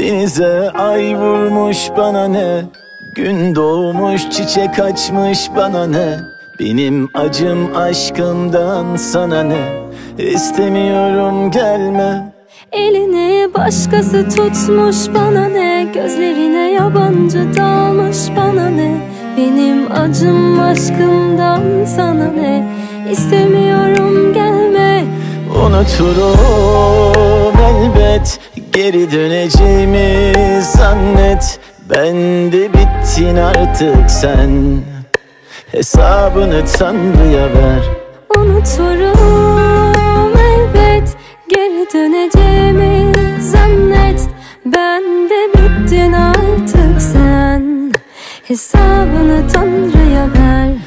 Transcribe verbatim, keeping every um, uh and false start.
Denize ay vurmuş bana ne, gün doğmuş çiçek açmış bana ne. Benim acım aşkımdan sana ne, İstemiyorum gelme. Elini başkası tutmuş bana ne, gözlerine yabancı dalmış bana ne. Benim acım aşkımdan sana ne, İstemiyorum gelme. Unuturum elbet, geri döneceğimi zannet. Ben de bittin artık sen, hesabını Tanrı'ya ver. Unuturum elbet, geri döneceğimi zannet. Ben de bittin artık sen, hesabını Tanrı'ya ver.